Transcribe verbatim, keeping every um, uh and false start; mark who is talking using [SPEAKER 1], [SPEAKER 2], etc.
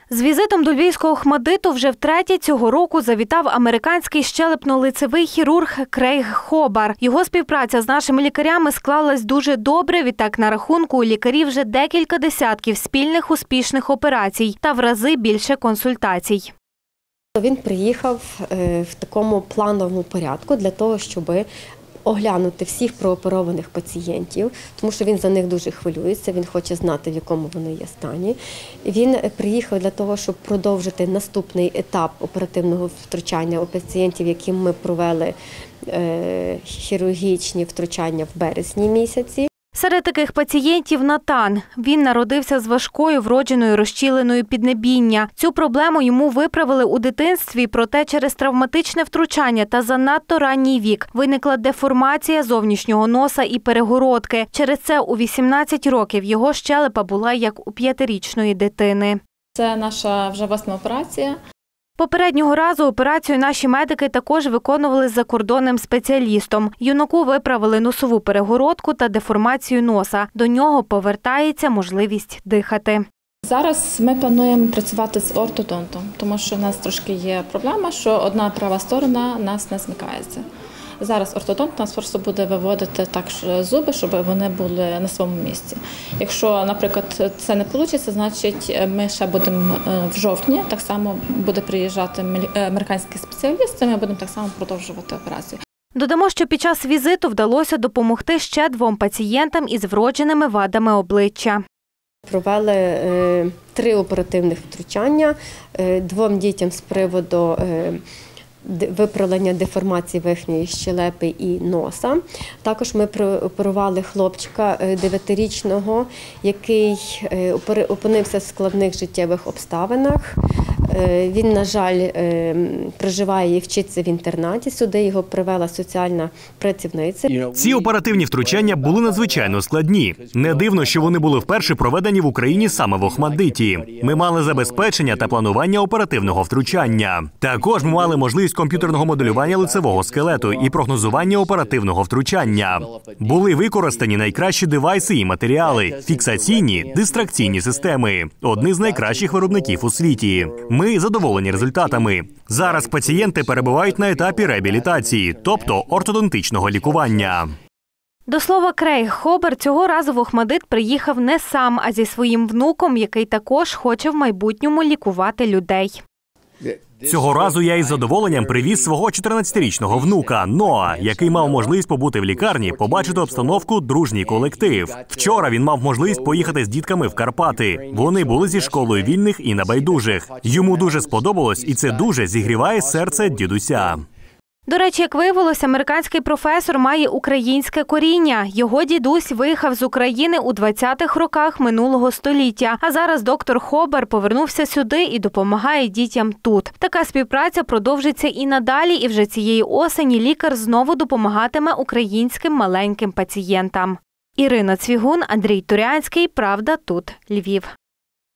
[SPEAKER 1] З візитом до львівського ОХМАТДИТу вже втретє цього року завітав американський щелепно-лицевий хірург Крейг Хобар. Його співпраця з нашими лікарями склалась дуже добре, відтак на рахунку у лікарів вже декілька десятків спільних успішних операцій та в рази більше консультацій.
[SPEAKER 2] Він приїхав в такому плановому порядку для того, щоб оглянути всіх прооперованих пацієнтів, тому що він за них дуже хвилюється, він хоче знати, в якому вони є стані. Він приїхав для того, щоб продовжити наступний етап оперативного втручання у пацієнтів, яким ми провели хірургічні втручання в березні місяці.
[SPEAKER 1] Серед таких пацієнтів Натан. Він народився з важкою вродженою розчіленою піднебіння. Цю проблему йому виправили у дитинстві, проте через травматичне втручання та занадто ранній вік виникла деформація зовнішнього носа і перегородки. Через це у вісімнадцять років його щелепа була як у п'ятирічної дитини.
[SPEAKER 3] Це наша вже восьма операція.
[SPEAKER 1] Попереднього разу операцію наші медики також виконували з закордонним спеціалістом. Юнаку виправили носову перегородку та деформацію носа. До нього повертається можливість дихати.
[SPEAKER 3] Зараз ми плануємо працювати з ортодонтом, тому що у нас трошки є проблема, що одна права сторона у нас не змикається. Зараз ортодонт нас просто буде виводити так зуби, щоб вони були на своєму місці. Якщо, наприклад, це не вийде, значить ми ще будемо в жовтні, так само буде приїжджати американський спеціаліст, і ми будемо так само продовжувати операцію.
[SPEAKER 1] Додамо, що під час візиту вдалося допомогти ще двом пацієнтам із вродженими вадами обличчя.
[SPEAKER 2] Провели е, три оперативних втручання е, двом дітям з приводу е, виправлення деформації верхньої щелепи і носа. Також ми оперували хлопчика дев'ятирічного, який опинився в складних життєвих обставинах. Він, на жаль, проживає і вчиться в інтернаті. Сюди його привела соціальна працівниця.
[SPEAKER 4] Ці оперативні втручання були надзвичайно складні. Не дивно, що вони були вперше проведені в Україні саме в ОХМАТДИТі. Ми мали забезпечення та планування оперативного втручання. Також ми мали можливість комп'ютерного моделювання лицевого скелету і прогнозування оперативного втручання. Були використані найкращі девайси і матеріали – фіксаційні, дистракційні системи. Одні з найкращих виробників у світі. Ми задоволені результатами. Зараз пацієнти перебувають на етапі реабілітації, тобто ортодонтичного лікування.
[SPEAKER 1] До слова, Крейг Хобар цього разу в ОХМАТДИТ приїхав не сам, а зі своїм внуком, який також хоче в майбутньому лікувати людей.
[SPEAKER 4] Цього разу я із задоволенням привіз свого чотирнадцятирічного внука Ноа, який мав можливість побути в лікарні, побачити обстановку, дружній колектив. Вчора він мав можливість поїхати з дітками в Карпати. Вони були зі школою вільних і небайдужих. Йому дуже сподобалось, і це дуже зігріває серце дідуся.
[SPEAKER 1] До речі, як виявилось, американський професор має українське коріння. Його дідусь виїхав з України у двадцятих роках минулого століття. А зараз доктор Хобар повернувся сюди і допомагає дітям тут. Така співпраця продовжиться і надалі, і вже цієї осені лікар знову допомагатиме українським маленьким пацієнтам. Ірина Цвігун, Андрій Турянський. Правда, тут Львів.